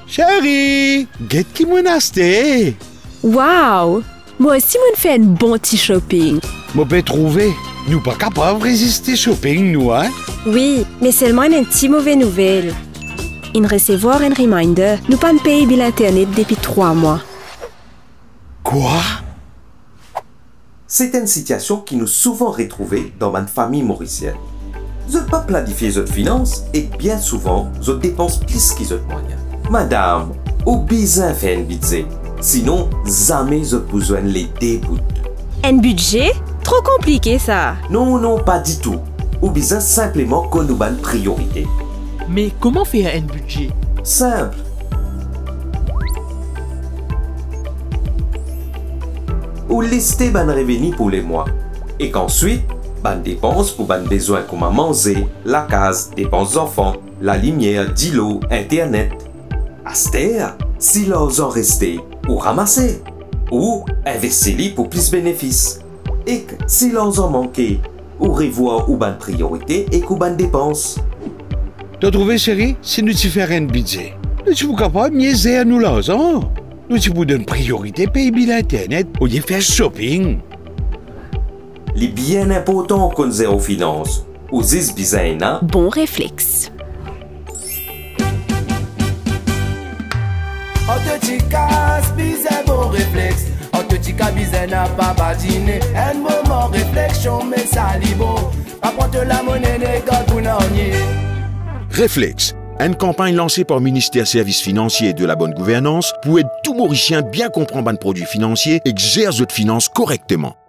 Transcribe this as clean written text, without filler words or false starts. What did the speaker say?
Chérie, get qui m'en acheté? Wow! Moi aussi, je fais un bon petit shopping. Je peux trouver. Nous pas capables de résister shopping, nous, hein? Oui, mais seulement une petite mauvaise nouvelle. In recevoir un reminder, nous pas payer bill internet depuis 3 mois. Quoi? C'est une situation qui nous souvent retrouvée dans ma famille mauricienne. Je pas planifier votre finances et bien souvent, je dépense plus qu'ils ont moyens. Madame, ou besoin faire un budget, sinon jamais je besoin les déboute. Un budget? Trop compliqué ça. Non, pas du tout. Ou besoin simplement qu'on nous donne priorité. Mais comment faire un budget? Simple. Ou lister ban revenu pour les mois. Et qu'ensuite, ban dépenses pour ban besoins comme à manger, la case, dépenses enfants, la lumière, l'eau, internet. Aster, si l'on en restait, ou ramasser. Ou investir pour plus de bénéfices. Et que si l'on en manquait, ou revoir ou ban priorité et ou ban dépenses. T'as trouvé, chérie? Si nous te faire un budget, nous sommes capables de mieux à nous l'argent. Nous te donner priorité payer bill internet au lieu de faire shopping. Les bien important qu'on zéro finance, ou zis bizarre. Bon réflexe. On te dit casse, bizarre, bon réflexe. On te dit qu'à bizarre n'a pas badiner. Un moment réflexion, mais ça lit bon. Apprends-te la monnaie, les gars, pour n'ennier. Reflexes, une campagne lancée par le ministère Services Financiers et de la Bonne Gouvernance pour aider tout Mauricien bien comprendre un produit financier et gérer votre finance correctement.